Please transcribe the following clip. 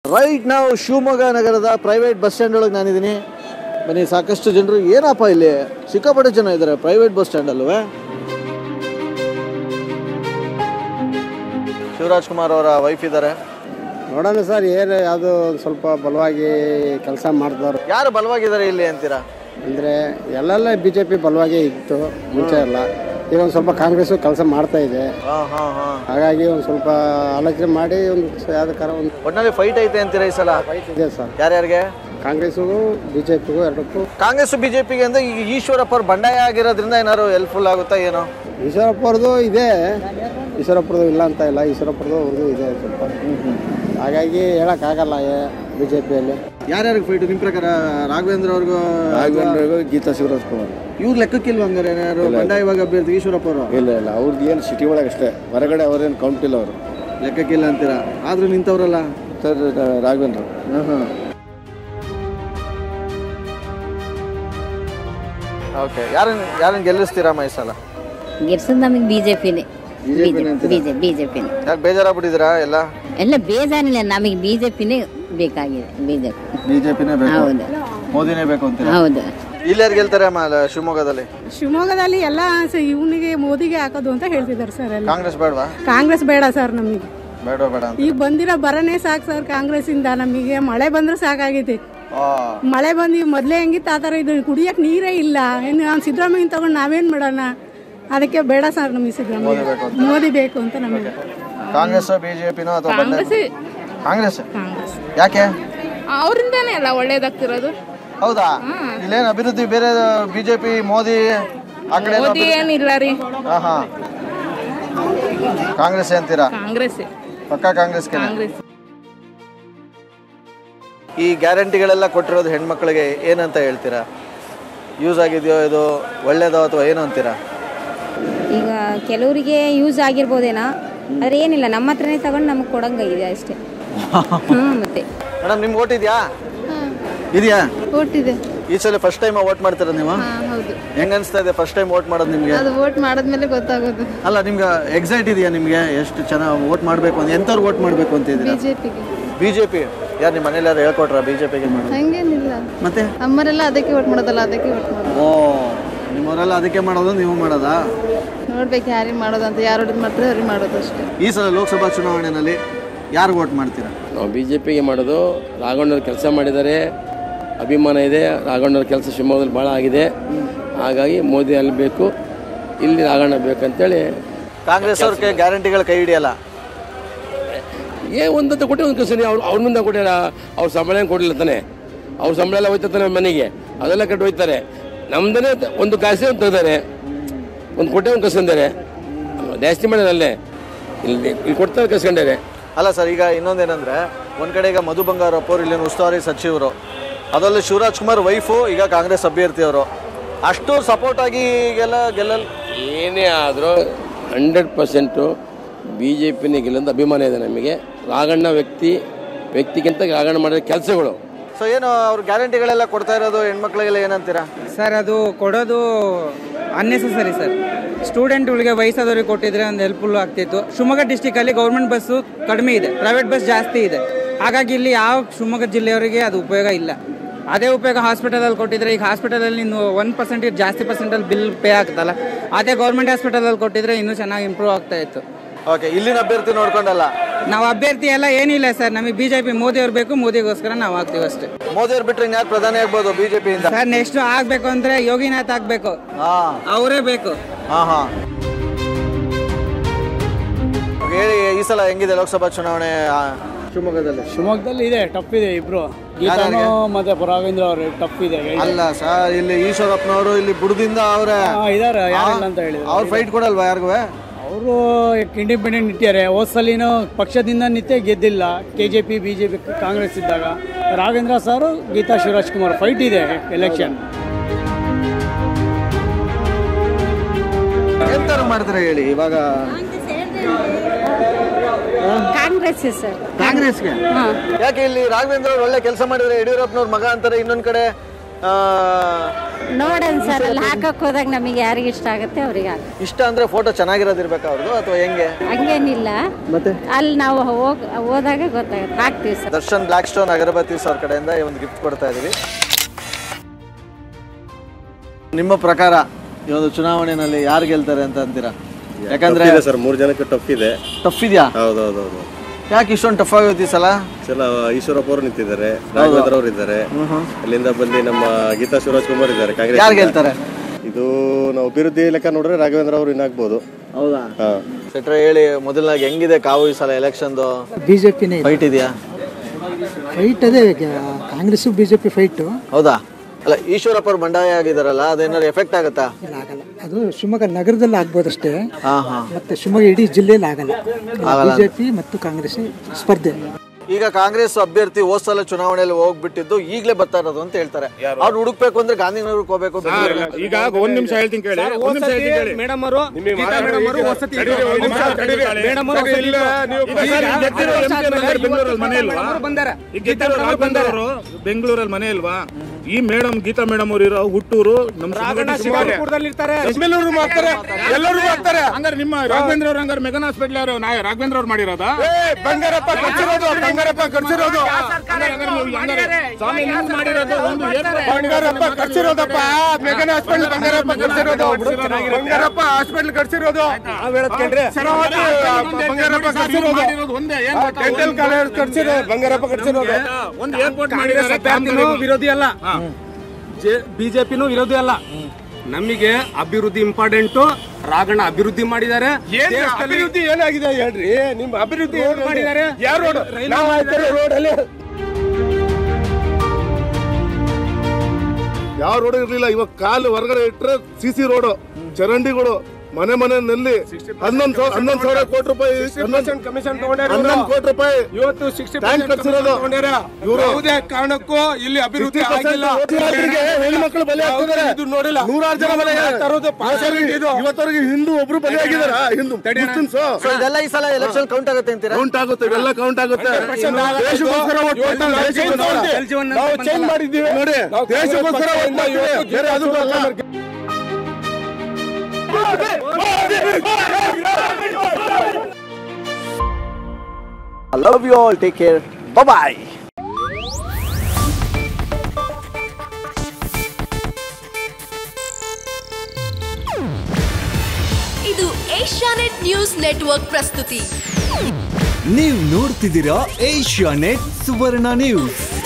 Right ನಾವು ಶಿವಮೊಗ್ಗ ನಗರದ private bus stand ಒಳಗೆ ನಾನಿದ್ದೀನಿ. ಬನ್ನಿ, ಸಾಕಷ್ಟು ಜನರು ಏನಪ್ಪ ಇಲ್ಲಿ ಸಿಕ್ಕಾಪಟ್ಟೆ ಜನ ಇದ್ದಾರೆ ಪ್ರೈವೇಟ್ ಬಸ್ ಸ್ಟ್ಯಾಂಡ್ ಅಲ್ವೇ. ಶಿವರಾಜ್ ಕುಮಾರ್ ಅವರ ವೈಫ್ ಇದ್ದಾರೆ. ನೋಡೋಣ ಸರ್, ಏನು ಯಾವುದು ಸ್ವಲ್ಪ ಬಲವಾಗಿ ಕೆಲಸ ಮಾಡ್ತಾರೆ. ಯಾರು ಬಲವಾಗಿದ್ದಾರೆ ಇಲ್ಲಿ ಅಂತೀರಾ? ಅಂದರೆ ಎಲ್ಲೆಲ್ಲ BJP ಬಲವಾಗಿ ಇತ್ತು ಮುಂಚೆ ಎಲ್ಲ. ಈಗ ಒಂದು ಸ್ವಲ್ಪ ಕಾಂಗ್ರೆಸ್ಸು ಕೆಲಸ ಮಾಡ್ತಾ ಇದೆ. ಹಾಗಾಗಿ ಒಂದು ಸ್ವಲ್ಪ ಆಲೋಚನೆ ಮಾಡಿ ಒಂದು ಯಾವ್ದಕ್ಕಾರ ಒಂದು ಒಟ್ಟಿನಲ್ಲಿ ಫೈಟ್ ಐತೆ ಅಂತೀರಾ ಈ ಸಲ? ಫೈಟ್ ಇದೆ ಸರ್. ಯಾರ್ಯಾರಿಗೆ? ಕಾಂಗ್ರೆಸ್ಸಿಗೂ BJPಗೂ ಎರಡಕ್ಕೂ. ಕಾಂಗ್ರೆಸ್ BJPಗೆ ಅಂದ್ರೆ ಈಗ ಈಶ್ವರಪ್ಪ ಅವ್ರು ಬಂಡಾಯ ಆಗಿರೋದ್ರಿಂದ ಏನಾದ್ರು ಹೆಲ್ಪ್ಫುಲ್ ಆಗುತ್ತಾ ಏನೋ? ಈಶ್ವರಪ್ಪ ಅವ್ರದ್ದು ಇದೆ, ಈಶ್ವರಪ್ಪರದು ಇಲ್ಲ ಅಂತ ಇಲ್ಲ, ಈಶ್ವರಪ್ಪರದು ಅವ್ರದ್ದು ಇದೆ ಸ್ವಲ್ಪ. ಹಾಗಾಗಿ ಹೇಳೋಕ್ಕಾಗಲ್ಲ BJPಯಲ್ಲಿ. ಯಾರ್ಯಾರಿಗೆ ಫೈಟು ನಿಮ್ಮ ಪ್ರಕಾರ? ರಾಘವೇಂದ್ರ ಅವ್ರಿಗೂ ಗೀತಾ ಶಿವರಾಜ್ ಕುಮಾರ್ ಇವ್ರು ಲೆಕ್ಕಕ್ಕಿಲ್ವ ಹಂಗಾರೆ? ಯಾರು ಬಂಡಾಯವಾಗಿ ಅಭ್ಯರ್ಥಿ ಈಶ್ವರಪ್ಪ ಅವರು? ಇಲ್ಲ ಅವ್ರದ್ದು ಏನು ಸಿಟಿ ಒಳಗೆ ಅಷ್ಟೇ, ಹೊರಗಡೆ ಅವ್ರೇನು ಕೌಂಟ್ ಇಲ್ಲ, ಅವರು ಲೆಕ್ಕಕ್ಕಿಲ್ಲ ಅಂತೀರಾ? ಆದ್ರೂ ನಿಂತವ್ರಲ್ಲ ಸರ್ ರಾಘವೇಂದ್ರ. ಓಕೆ, ಯಾರನ್ನ ಗೆಲ್ಲಿಸ್ತೀರಮ್ಮ ಈ ಸಲ? ಗೆಲ್ಸೋದು ನಮಗೆ BJPನೇ. BJPನೇ. ಯಾಕೆ ಬೇಜಾರಾಗ್ಬಿಟ್ಟಿದ್ದೀರಾ? ಎಲ್ಲ ಬೇಜಾರಿಲ್ಲ, ನಮಗೆ BJPನೇ ಬೇಕಾಗಿದೆ. BJPನೇ ಬೇಕು. ಹೌದು, ಮೋದಿನೇ ಬೇಕು ಅಂತ. ಹೌದು. ಇಲ್ಲಿ ಯಾರು ಗೆಲ್ತಾರೆ ಅಮ್ಮ ಶಿವಮೊಗ್ಗದಲ್ಲಿ? ಎಲ್ಲ ಇವನಿಗೆ ಮೋದಿಗೆ ಹಾಕೋದು ಅಂತ ಹೇಳ್ತಿದ್ದಾರೆ ಸರ್. ಕಾಂಗ್ರೆಸ್ ಬೇಡವಾ? ಕಾಂಗ್ರೆಸ್ ಬೇಡ ಸರ್, ನಮಗೆ ಬೇಡ ಈಗ ಬಂದಿರೋ ಬರನೇ ಸಾಕು ಸರ್. ಕಾಂಗ್ರೆಸ್ ಇಂದ ನಮಗೆ ಮಳೆ ಬಂದ್ರೆ ಸಾಕಾಗೈತಿ. ಮಳೆ ಬಂದು ಮೊದ್ಲೇ ಹೆಂಗಿತ್ತು ಆ ಥರ ಇದು ಕುಡಿಯಕ್ಕೆ ನೀರೇ ಇಲ್ಲ. ನಾನು ಸಿದ್ದರಾಮಯ್ಯ ತಗೊಂಡು ನಾವೇನ್ ಮಾಡೋಣ? ಅದಕ್ಕೆ ಬೇಡ ಸರ್, ನಮಗೆ ಸಿದ್ದರಾಮಯ್ಯ ಮೋದಿ ಬೇಕು ಅಂತ ನಮಗೆ. ಕಾಂಗ್ರೆಸ್ BJPನೋ ಅಥವಾ ಕಾಂಗ್ರೆಸ್? ಯಾಕೆ? ಅವರಿಂದಾನೇ ಅಲ್ಲ ಒಳ್ಳೇದಾಗ್ತಿರೋದು. ಹೌದಾ? ಇಲ್ಲೇನು ಅಭಿವೃದ್ಧಿ ಬೇರೆ? BJP ಮೋದಿ ಆ ಕಡೆ ಏನಿಲ್ಲ ರೀ. ಕಾಂಗ್ರೆಸ್ ಅಂತೀರಾ? ಕಾಂಗ್ರೆಸ್ ಪಕ್ಕ ಕಾಂಗ್ರೆಸ್. ಈ ಗ್ಯಾರಂಟಿಗಳೆಲ್ಲ ಕೊಟ್ಟಿರೋದು ಹೆಣ್ಮಕ್ಳಿಗೆ ಏನಂತ ಹೇಳ್ತೀರಾ? ಯೂಸ್ ಆಗಿದೆಯೋ, ಇದು ಒಳ್ಳೇದೋ ಅಥವಾ ಏನು ಅಂತೀರಾ? ಈಗ ಕೆಲವರಿಗೆ ಯೂಸ್ ಆಗಿರ್ಬೋದೇನೋ, ಆದರೆ ಏನಿಲ್ಲ, ನಮ್ಮ ಹತ್ರನೇ ತಗೊಂಡು ನಮಗೆ ಕೊಡಂಗಿದೆ ಅಷ್ಟೇ. ಮತ್ತೆ ಮೇಡಮ್, ನಿಮ್ಗೆ ಓಟ್ ಇದೆಯಾ? ಓಟ್ ಇದೆ. ಈ ಸಲ ಫಸ್ಟ್ ಟೈಮ್ ವೋಟ್ ಮಾಡ್ತೀರಾ ನೀವು? ಹೌದು. ಹೆಂಗ ಅನ್ಸ್ತಾ ಇದೆ ಫಸ್ಟ್ ಟೈಮ್ ವೋಟ್ ಮಾಡೋದು ನಿಮ್ಗೆ? ಅದು ವೋಟ್ ಮಾಡಿದ್ಮೇಲೆ ಗೊತ್ತಾಗೋದು. ಅಲ್ಲ, ನಿಮ್ಗೆ ಎಕ್ಸೈಟ್ ಇದೆಯಾ? ನಿಮ್ಗೆ ಎಷ್ಟು ಚೆನ್ನಾಗಿ ವೋಟ್ ಮಾಡಬೇಕು ಅಂತ? ಎಂಥವ್ರು ವೋಟ್ ಮಾಡಬೇಕು ಅಂತ ಇದ್ದೀರಾ? BJP. ಯಾರು ನಿಮ್ಮ ಮನೇಲಿ ಯಾರು ಹೇಳ್ಕೊಟ್ರ BJPಗೆ ಮಾಡೋದು? ಹಂಗೇನಿಲ್ಲ, ಮತ್ತೆ ಅಮ್ಮರೆಲ್ಲ ಅದಕ್ಕೆ ವೋಟ್ ಮಾಡೋದಲ್ಲ, ಅದಕ್ಕೆ ವೋಟ್ ಮಾಡೋದು. ಓ, ನಿಮ್ಮವರೆಲ್ಲ ಅದಕ್ಕೆ ಮಾಡೋದು, ನೀವು ಮಾಡೋದಾ? ನೋಡ್ಬೇಕು ಯಾರಿಗೆ ಮಾಡೋದಂತ, ಯಾರು ಹೊಡೆದು ಮಾಡ್ತಾರೆ ಅವ್ರಿಗೆ ಮಾಡೋದು ಅಷ್ಟೇ. ಈ ಸಲ ಲೋಕಸಭಾ ಚುನಾವಣೆಯಲ್ಲಿ ಯಾರು ವೋಟ್ ಮಾಡ್ತೀರಾ? ನಾವು BJPಗೆ ಮಾಡೋದು. ರಾಘಣ್ಣವ್ರು ಕೆಲಸ ಮಾಡಿದ್ದಾರೆ, ಅಭಿಮಾನ ಇದೆ. ರಾಘಣ್ಣವ್ರ ಕೆಲಸ ಶಿವಮೊಗ್ಗದಲ್ಲಿ ಭಾಳ ಆಗಿದೆ. ಹಾಗಾಗಿ ಮೋದಿ ಅಲ್ಲಿ ಬೇಕು, ಇಲ್ಲಿ ರಾಘಣ್ಣ ಬೇಕಂತೇಳಿ. ಕಾಂಗ್ರೆಸ್ ಅವ್ರಿಗೆ ಗ್ಯಾರಂಟಿಗಳು ಕೈ ಹಿಡಿಯಲ್ಲ. ಒಂದಂತ ಕೊಟ್ಟೆ ಒಂದು ಕೆಲಸ ಅವ್ರ ಮುಂದೆ ಕೊಟ್ಟಿಲ್ಲ. ಅವ್ರ ಸಂಬಳ ಏನು ಕೊಡಲಿಲ್ಲ ತಾನೆ. ಅವ್ರ ಸಂಬಳ ಎಲ್ಲ ಹೋಯ್ತಾನೆ ಮನೆಗೆ, ಅದೆಲ್ಲ ಕಟ್ಟು ಹೋಯ್ತಾರೆ. ನಮ್ದೇ ಒಂದು ಕಾಸೆ ಅಂತ ತೆಗ್ದಾರೆ, ಒಂದು ಕೊಟ್ಟೆ ಒಂದು ಕಸ್ಕೊಂಡಾರೆ. ಜಾಸ್ತಿ ಮಾಡೋದಲ್ಲೇ ಇಲ್ಲಿ ಕೊಡ್ತಾರೆ, ಕಸ್ಕೊಂಡಾರೆ. ಅಲ್ಲ ಸರ್, ಈಗ ಇನ್ನೊಂದೇನಂದ್ರೆ ಒಂದ್ ಕಡೆ ಈಗ ಮಧು ಬಂಗಾರಪ್ಪ ಅವರು ಇಲ್ಲಿನ ಉಸ್ತುವಾರಿ ಸಚಿವರು, ಅದರಲ್ಲಿ ಶಿವರಾಜ್ ಕುಮಾರ್ ವೈಫು ಈಗ ಕಾಂಗ್ರೆಸ್ ಅಭ್ಯರ್ಥಿಯವರು. ಅಷ್ಟು ಸಪೋರ್ಟ್ ಆಗಿ ಗೆಲ್ಲಲ್ ಏನೇ ಆದರೂ 100% BJPನೇ ಗೆಲ್ಲಂತ ಅಭಿಮಾನ ಇದೆ ನಮಗೆ. ರಾಘಣ್ಣ ವ್ಯಕ್ತಿಗಿಂತ ರಾಘಣ್ಣ ಮಾಡಿದ ಕೆಲಸಗಳು. ಸೊ ಏನು ಅವ್ರ ಗ್ಯಾರಂಟಿಗಳೆಲ್ಲ ಕೊಡ್ತಾ ಇರೋದು ಹೆಣ್ಮಕ್ಳಿಗೆಲ್ಲ ಏನಂತೀರಾ ಸರ್? ಅದು ಕೊಡೋದು ಅನ್ನೆಸೆಸರಿ ಸರ್. ಸ್ಟೂಡೆಂಟ್ಗಳಿಗೆ ವಯಸ್ಸಾದವ್ರಿಗೆ ಕೊಟ್ಟಿದ್ರೆ ಒಂದು ಹೆಲ್ಪ್ಫುಲ್ ಆಗ್ತಿತ್ತು. ಶಿವಮೊಗ್ಗ ಡಿಸ್ಟಿಕಲ್ಲಿ ಗೌರ್ಮೆಂಟ್ ಬಸ್ಸು ಕಡಿಮೆ ಇದೆ, ಪ್ರೈವೇಟ್ ಬಸ್ ಜಾಸ್ತಿ ಇದೆ. ಹಾಗಾಗಿ ಇಲ್ಲಿ ಯಾವ ಶಿವಮೊಗ್ಗ ಜಿಲ್ಲೆಯವರಿಗೆ ಅದು ಉಪಯೋಗ ಇಲ್ಲ. ಅದೇ ಉಪಯೋಗ ಹಾಸ್ಪಿಟಲಲ್ಲಿ ಕೊಟ್ಟಿದ್ರೆ, ಈಗ ಹಾಸ್ಪಿಟಲಲ್ಲಿ ಇನ್ನು 1% ಜಾಸ್ತಿ ಪರ್ಸೆಂಟಲ್ಲಿ ಬಿಲ್ ಪೇ ಆಗ್ತಲ್ಲ, ಅದೇ ಗೌರ್ಮೆಂಟ್ ಹಾಸ್ಪಿಟಲಲ್ಲಿ ಕೊಟ್ಟಿದ್ರೆ ಇನ್ನೂ ಚೆನ್ನಾಗಿ ಇಂಪ್ರೂವ್ ಆಗ್ತಾ ಇತ್ತು. ಓಕೆ, ಇಲ್ಲಿನ ಅಭ್ಯರ್ಥಿ ನೋಡ್ಕೊಂಡಲ್ಲ ನಾವು ಅಭ್ಯರ್ಥಿ ಎಲ್ಲ ಏನಿಲ್ಲ ಸರ್. ನಮಗೆ BJP ಮೋದಿ ಅವ್ರು ಬೇಕು, ಮೋದಿಗೋಸ್ಕರ ನಾವು ಆಗ್ತೀವಿ ಅಷ್ಟೇ. ಮೋದಿ ಅವ್ರು ಬಿಟ್ಟರೆ ಯಾರು ಪ್ರಧಾನಿ ಆಗ್ಬೋದು BJP ಇಂದ? ಸರ್, ನೆಕ್ಸ್ಟ್ ಆಗ್ಬೇಕು ಅಂದ್ರೆ ಯೋಗಿನಾಥ್ ಆಗ್ಬೇಕು, ಅವರೇ ಬೇಕು. ಹೇಳಿ, ಈ ಸಲ ಹೆಂಗಿದೆ ಲೋಕಸಭಾ ಚುನಾವಣೆ ಶಿವಮೊಗ್ಗದಲ್ಲಿ? ಇದೆ, ಟಫ್ ಇದೆ. ಇಬ್ರು ಗೀತಾನು ಮತ್ತೆ ರಾಘವೇಂದ್ರ ಅವರು ಟಫ್ ಇದೆ. ಅಲ್ಲ ಸರ್, ಇಲ್ಲಿ ಈಶ್ವರಪ್ಪನವರು ಇಲ್ಲಿ ಬುಡದಿಂದ ಅವರೇ ಇದಾರೆ, ಯಾರಿಲ್ಲ ಅಂತ ಹೇಳಿದ್ರು. ಅವ್ರು ಫೈಟ್ ಕೊಡಲ್ವಾ ಯಾರಿಗೂ? ಅವರು ಇಂಡಿಪೆಂಡೆಂಟ್ ನಿಂತಿದ್ದಾರೆ. ಹೋದ ಸಲಿನೂ ಪಕ್ಷದಿಂದ ನಿಂತೆ ಗೆದ್ದಿಲ್ಲ. KJP BJP ಕಾಂಗ್ರೆಸ್ ಇದ್ದಾಗ ರಾಘವೇಂದ್ರ ಸಾರು, ಗೀತಾ ಶಿವರಾಜ್ ಕುಮಾರ್ ಫೈಟ್ ಇದೆ ಎಲೆಕ್ಷನ್. ಎಂತಾರು ಮಾಡ್ತಾರೆ ಹೇಳಿ ಇವಾಗ? ಕಾಂಗ್ರೆಸ್ ಸರ್. ಕಾಂಗ್ರೆಸ್ಗೆ ಯಾಕೆ? ಇಲ್ಲಿ ರಾಘವೇಂದ್ರ ಅವ್ರು ಒಳ್ಳೆ ಕೆಲಸ ಮಾಡಿದ್ರೆ, ಯಡಿಯೂರಪ್ಪನವ್ರ ಮಗ ಅಂತಾರೆ. ಇನ್ನೊಂದ್ ಕಡೆ ನೋಡೋಣ ಸರ್, ಅಲ್ಲಿ ಹಾಕಕ್ ಹೋದಾಗ ನಮಗೆ ಯಾರಿಗೆ ಇಷ್ಟ ಆಗುತ್ತೆ ಅವ್ರಿಗೆ ಇಷ್ಟ ಅಂದ್ರೆ ಫೋಟೋ ಚೆನ್ನಾಗಿರೋದಿರ್ಬೇಕಾ ಅವ್ರದ್ದು ಅಥವಾ ಹೆಂಗೆ? ಹಂಗೇನಿಲ್ಲ, ಮತ್ತೆ ಅಲ್ಲಿ ನಾವು ಹೋದಾಗ ಗೊತ್ತಾಗುತ್ತೆ, ಹಾಕ್ತೀವಿ sir. Darshan black stone agarbattis ಅವ್ರ ಕಡೆಯಿಂದ ಒಂದು ಗಿಫ್ಟ್ ಕೊಡ್ತಾ ಇದೀವಿ. ನಿಮ್ಮ ಪ್ರಕಾರ ಈ ಒಂದು ಚುನಾವಣೆಯಲ್ಲಿ ಯಾರು ಗೆಲ್ತಾರೆ ಅಂತ ಅಂತೀರಾ? ಯಾಕಂದ್ರೆ ಸರ್ 3 ಜನಕ್ಕೆ ಟಫ್ ಇದೆ. ಟಫ್ ಇದೆಯಾ? ಹೌದೌದು. ಯಾಕೆ ಇಷ್ಟೊಂದು ಟಫ್ ಆಗುತ್ತೆ ಈ ಸಲ? ಈಶ್ವರಪ್ಪ ಅವರು ನಿಂತಿದ್ದಾರೆ, ರಾಘವೇಂದ್ರ ಅವರು ಇದ್ದಾರೆ, ಅಲ್ಲಿಂದ ಬಂದು ನಮ್ಮ ಗೀತಾ ಶಿವರಾಜ್ ಕುಮಾರ್ ಇದ್ದಾರೆ. ಕಾಂಗ್ರೆಸ್ ಯಾರು ಗೆಲ್ತಾರೆ? ಇದು ನಾವು ಅಭಿವೃದ್ಧಿ ಲೆಕ್ಕ ನೋಡ್ರೆ ರಾಘವೇಂದ್ರ ಅವರು ಇನ್ನಾಗ್ಬೋದು. ಹೌದಾ? ಸೆಟ್ರೆ ಹೇಳಿ, ಮೊದಲನಾಗಿ ಹೆಂಗಿದೆ ಕಾವು ಈ ಸಲ ಎಲೆಕ್ಷನ್ದು? ಬಿಜೆಪಿನೇ ಫೈಟ್ ಇದೆಯಾ? ಫೈಟ್ ಅದೇ, ಕಾಂಗ್ರೆಸ್ ಬಿಜೆಪಿ ಫೈಟ್. ಹೌದಾ? ಅಲ್ಲ, ಈಶ್ವರಪ್ಪ ಅವ್ರು ಬಂಡಾಯ ಆಗಿದಾರಲ್ಲ, ಅದೇನಾದ್ರು ಎಫೆಕ್ಟ್ ಆಗುತ್ತಾ? ಆಗಲ್ಲ, ಅದು ಶಿವಮೊಗ್ಗ ನಗರದಲ್ಲಿ ಆಗ್ಬೋದಷ್ಟೇ, ಮತ್ತೆ ಶಿವಮೊಗ್ಗ ಇಡೀ ಜಿಲ್ಲೆಯಲ್ಲಿ ಆಗಲ್ಲ. ಬಿಜೆಪಿ ಮತ್ತು ಕಾಂಗ್ರೆಸ್ ಸ್ಪರ್ಧೆ. ಈಗ ಕಾಂಗ್ರೆಸ್ ಅಭ್ಯರ್ಥಿ ಹೋದ ಸಲ ಚುನಾವಣೆಯಲ್ಲಿ ಹೋಗ್ಬಿಟ್ಟಿದ್ದು ಈಗಲೇ ಬರ್ತಾ ಇರೋದು ಅಂತ ಹೇಳ್ತಾರೆ. ಅವ್ರು ಹುಡುಕ್ಬೇಕು ಅಂದ್ರೆ ಗಾಂಧಿನಗರಕ್ಕೆ ಹೋಗ್ಬೇಕು. ಈಗ ಒಂದ್ ನಿಮಿಷ ಹೇಳ್ತೀನಿ ಕೇಳಿ. ಮೇಡಮ್ ಅವರು ಬೆಂಗಳೂರಲ್ಲಿ ಮನೆ ಇಲ್ವಾ? ಈ ಮೇಡಮ್ ಗೀತಾ ಮೇಡಮ್ ಅವರು ಇರೋ ಹುಟ್ಟೂರು ನಮ್ಮ ಎಲ್ಲರೂ ಮಾಡ್ತಾರೆ. ಹಂಗಾರೆ ನಿಮ್ಮ ರಾಘವೇಂದ್ರ ಅವ್ರು ಹಂಗಾರೆ ಮೆಗನ್ ಹಾಸ್ಪಿಟಲ್ ಅವರು ರಾಘವೇಂದ್ರ ಅವ್ರು ಮಾಡಿರೋದ? ಬಂಗಾರಪ್ಪ ಕರ್ಸಿರೋದು ಬಂಗಾರಪ್ಪ ಕರ್ಸಿರೋದಪ್ಪ ಮೆಗನ್ ಹಾಸ್ಪಿಟಲ್ ಬಂಗಾರಪ್ಪ ಕರ್ಸಿರೋದು ಬಂಗಾರಪ್ಪ ಹಾಸ್ಪಿಟಲ್ ಕರ್ಸಿರೋದು ಬಂಗಾರಪ್ಪ ಕರ್ಸಿರೋದು ಡೆಂಟಲ್ ಕಾಲೇಜ್ ಕರ್ಸಿರೋದು ಬಂಗಾರಪ್ಪ ಕರ್ಸಿರೋದು. ಒಂದು ಏರ್ಪೋರ್ಟ್ ಮಾಡಿರೋ ವಿರೋಧಿ ಅಲ್ಲ, ಬಿಜೆಪಿನೂ ವಿರೋಧಿ ಅಲ್ಲ. ನಮಗೆ ಅಭಿವೃದ್ಧಿ ಇಂಪಾರ್ಟೆಂಟು. ರಾಘಣ್ಣ ಅಭಿವೃದ್ಧಿ ಮಾಡಿದ್ದಾರೆ. ಅಭಿವೃದ್ಧಿ ಏನಾಗಿದೆ ಹೇಳ್ರಿ? ನಿಮ್ಮ ಅಭಿವೃದ್ಧಿ ಏನ್ ಮಾಡಿದ್ದಾರೆ? ಯಾವ ರೋಡ್ ಅಲ್ಲಿ ಯಾವ ರೋಡ್ ಇರ್ಲಿಲ್ಲ. ಇವಾಗ ಕಾಲು ಹೊರಗಡೆ ಇಟ್ರೆ ಸಿಸಿ ರೋಡ್, ಚರಂಡಿಗಳು, ಮನೆ ಮನೆಯಲ್ಲಿ 11,000 ಕೋಟಿ ರೂಪಾಯಿ ಕಮಿಷನ್ ತಗೊಂಡ್ಯಾರ. 11 ಕೋಟಿ ರೂಪಾಯಿ ಇವತ್ತು 60% ಕಟ್ಸಿರೋದು ಇವರು. ಯಾವುದೇ ಕಾರಣಕ್ಕೂ ಇಲ್ಲಿ ಅಭಿವೃದ್ಧಿ ಆಗಿಲ್ಲ. ಹೆಣ್ಮಕ್ಳು ಬಲಿ ಆಗ್ತಿದ್ದಾರೆ. ಇದು ನೋಡಿಲ್ಲ. 100 ಜನ ಬಲಿ ತರೋದು ಇವತ್ತವರೆಗೆ ಹಿಂದೂ ಒಬ್ರು ಬಲಿ ಆಗಿದಾರ. ಹಿಂದೂ ಇದೆಲ್ಲ ಈ ಸಲ ಎಲೆಕ್ಷನ್ ಕೌಂಟ್ ಆಗುತ್ತೆ ಅಂತೀರಾ? ಕೌಂಟ್ ಆಗುತ್ತೆ, ಇವೆಲ್ಲ ಕೌಂಟ್ ಆಗುತ್ತೆ. ದೇಶಕ್ಕೋಸ್ಕರ ನಾವು ಚೇಂಜ್ ಮಾಡಿದ್ದೀವಿ ನೋಡಿ. ದೇಶಕ್ಕೋಸ್ಕರ ಬೇರೆ ಅದು I love you all. Take care. Bye-bye. ಇದು ಏಷ್ಯಾನೆಟ್ ನ್ಯೂಸ್ ನೆಟ್ವರ್ಕ್ ಪ್ರಸ್ತುತಿ. ನೀವು ನೋಡ್ತಿದ್ದೀರಾ ಏಷ್ಯಾನೆಟ್ ಸುವರ್ಣ ನ್ಯೂಸ್.